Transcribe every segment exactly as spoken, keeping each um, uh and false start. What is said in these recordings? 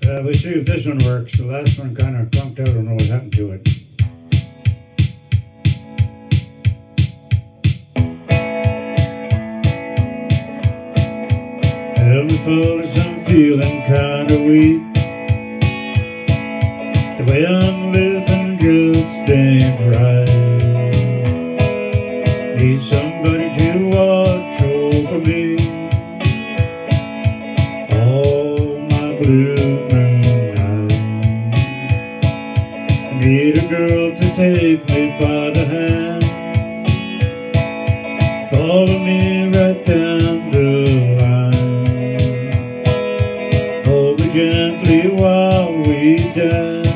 Uh, we see if this one works. The last one kind of conked out. I don't know what happened to it. Help me fellas, I'm feeling kinda weak. The way I'm living just ain't right. Need somebody to watch over me. All my blue moon nights. I need a girl to take me by the hand, follow me right down the line, hold me gently while we dance.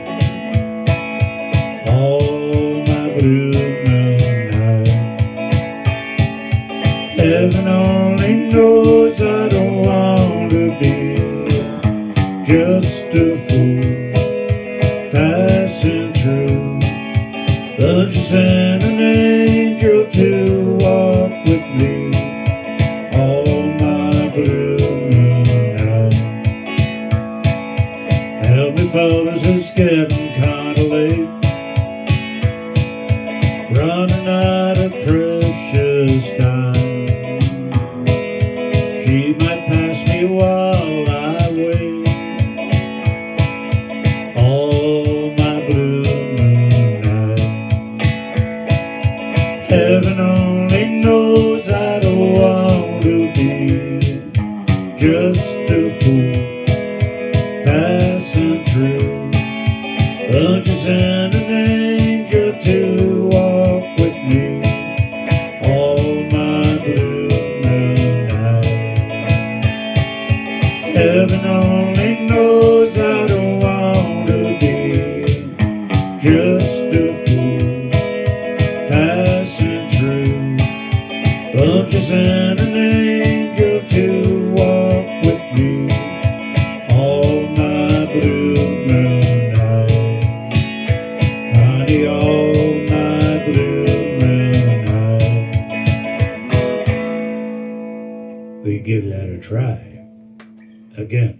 All my blue moon nights. Heaven only knows I don't want to be just a fool passing through. But you sent an angel to walk with me. All my blue moon nights. Help me fellas, it's getting kinda late, running out of precious time. She might pass me while I wait. All my blue moon nights. Heaven only knows I don't want to be just a fool passing through. But you sent an angel to walk with me. All my blue moon nights. Heaven only knows I don't want to be just a fool passing through. But you sent an angel to walk with me. All my blue moon nights. Honey, all my blue moon nights. We give that a try again.